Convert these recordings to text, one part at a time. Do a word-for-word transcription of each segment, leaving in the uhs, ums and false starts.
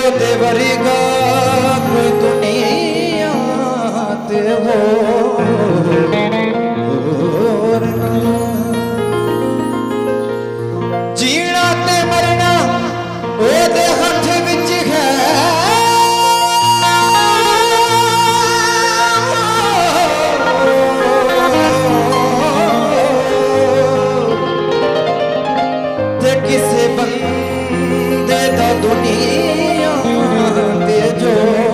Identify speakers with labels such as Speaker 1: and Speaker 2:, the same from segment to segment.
Speaker 1: दे वरगा कोई दुनिया ते हो जीना ते मरना ओदे हथ विच है ते किसे बंदे दा दुनिया ते जो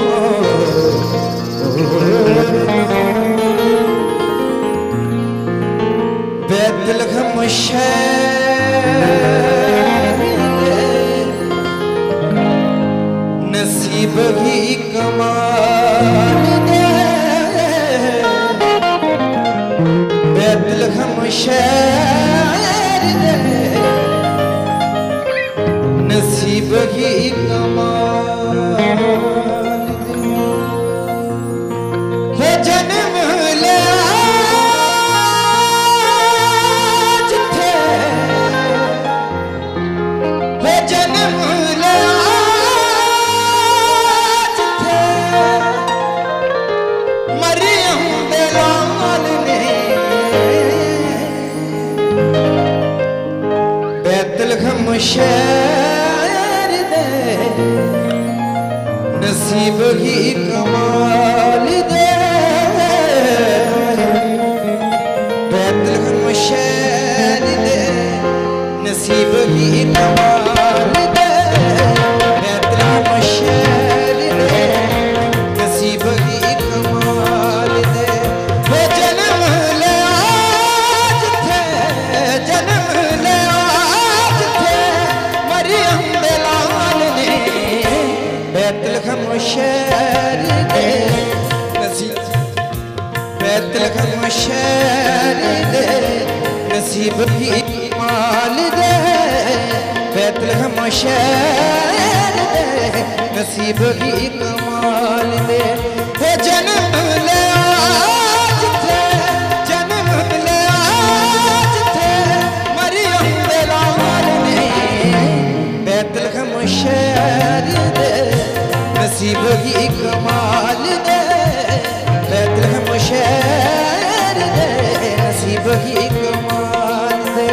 Speaker 1: बैतल नसीब ही कमाल दे बैतल नसीब ही कमाल दे जन्म ले जिथे जन्म ले जिथे मरियम दे लाल ने बैतलहम शहर दे नसीब ही कमाल दे बैतलहम शहर दे नसीब ही कमाल दे बैतलहम शहर दे नसीब ही कमाल दे वो जन्म ले जिथे जन्म ले जिथे मरियम दे लाल ने बैतलहम शहर दे नसीब बैतलहम शहर दे नसीब ही कमाल दे बैतलहम शहर दे नसीब ही कमाल दे वो जन्म ले जिथे जन्म ले जिथे मरियम दे लाल ने बैतलहम शहर दे नसीब ही कमाल दे बैतलहम शहर दे नसीब ही कमाल दे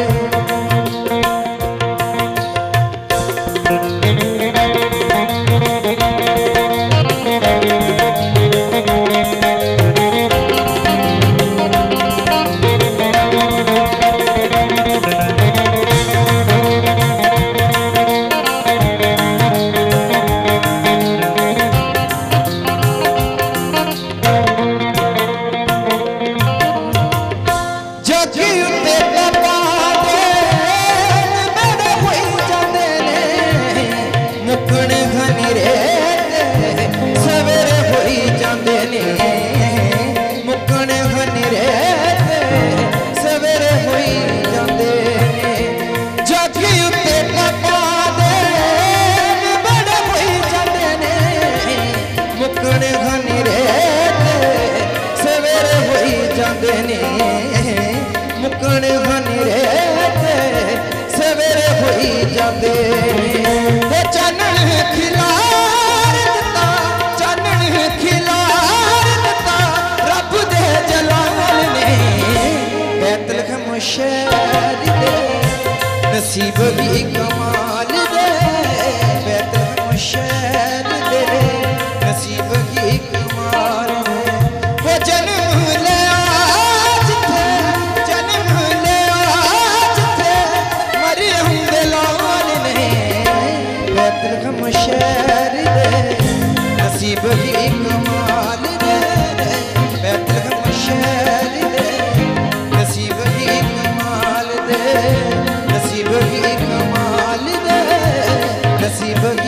Speaker 1: मुकण हनी रहते सवेरे होई जाते चानन खिलार दिता चानन खिलार दिता रब दे जलाल ने बैतलहम शहर दे नसीब भी कमाल दे बैतलहम शहर दे नसीब ही कमाल दे वो जन्म ले बैतलहम शहर दे नसीब ही कमाल दे बैतलहम शहर दे नसीब ही कमाल दे नसीब ही कमाल दे नसीब